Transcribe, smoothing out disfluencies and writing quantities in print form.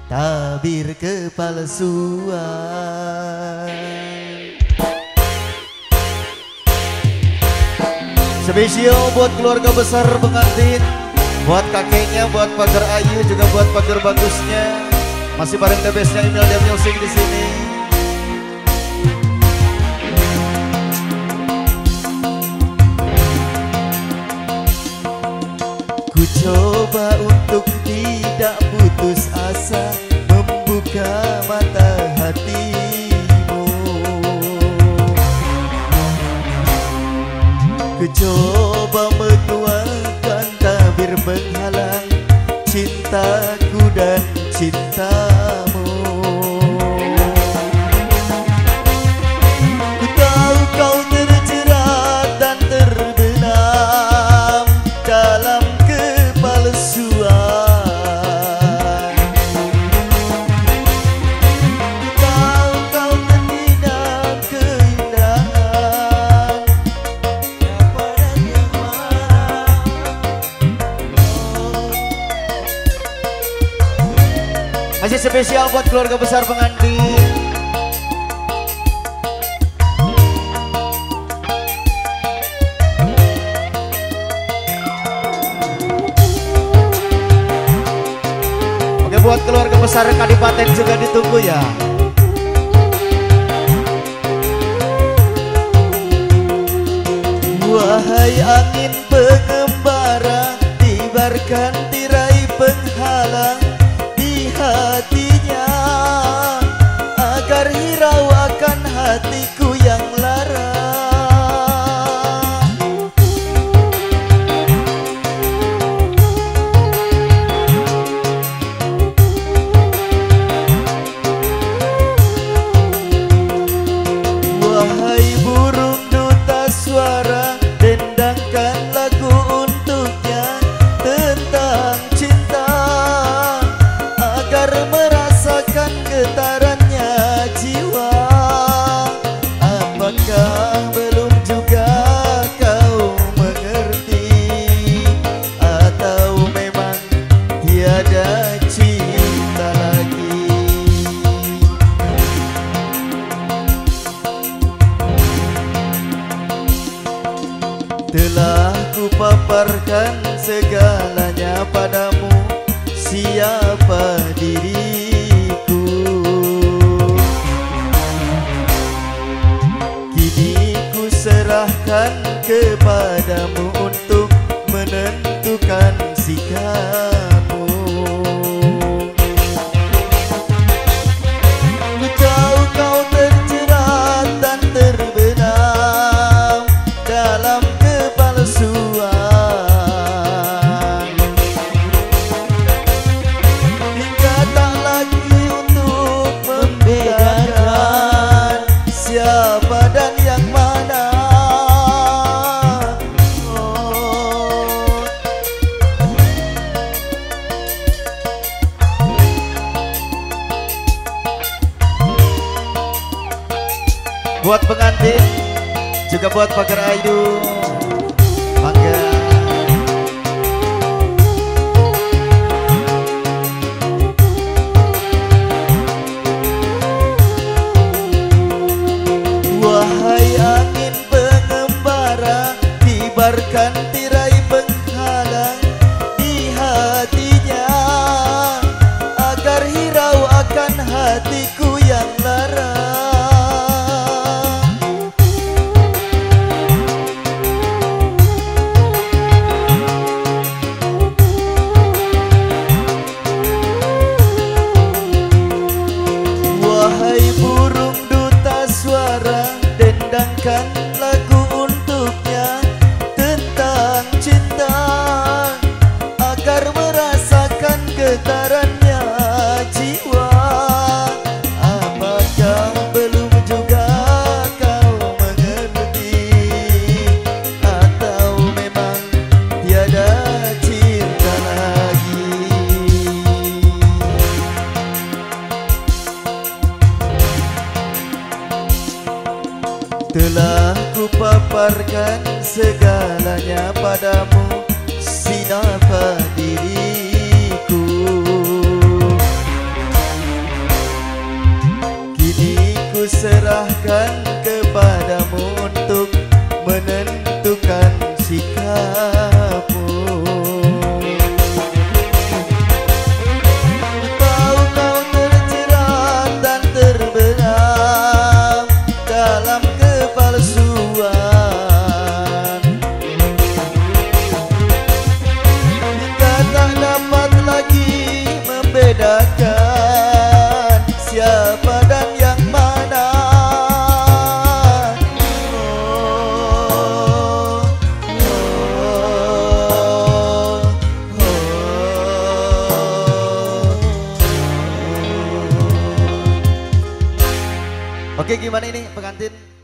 tabir kepalsuan. Spesial buat keluarga besar pengantin, buat kakeknya, buat pagar Ayu, juga buat pagar bagusnya. Masih bareng the bestnya Imelda Music di sini. Ku coba untuk tidak putus asa, membuka mata hatimu. Ku coba menuangkan tabir penghalang cintaku dan cintamu. Ku tahu kau terjerat dan terbenam dalam kepalsuan. Ku tahu kau terhina keindahan kepada yang marah. Masih spesial buat keluarga besar pengantin. Oke, buat keluarga besar Kadipaten juga ditunggu ya. Wahai angin pengembara, tibarkan tirai penghalang di hatinya, agar hirau akan hatiku yang lara. Wahai burung duta suara, dendangkan lagu untuknya tentang cinta, agar merasakan getarannya jiwa. Apakah belum juga kau mengerti, atau memang tiada cinta lagi? Telah kupaparkan segalanya padamu, siapa diriku. Kini ku serahkan kepadamu untuk menentukan sikapmu. Ku tahu kau terjerat dan terbenam dalam kepalsuan, hingga tak lagi untuk membedakan siapa dan yang mana. Buat pengantin, juga buat pagar Ayu, mangga. Wahai angin pengembara, tibarkan tirai penghalang di hatinya, agar hirau akan hatiku yang lara. Wahai burung duta suara, dendangkan lagu untuknya tentang cinta, agar merasakan getarannya jiwa. Apakah belum juga kau mengerti, atau memang tiada cinta lagi? Telah kupaparkan segalanya padamu, siapa diriku. membedakan siapa dan yang mana. Oke, gimana ini pengantin?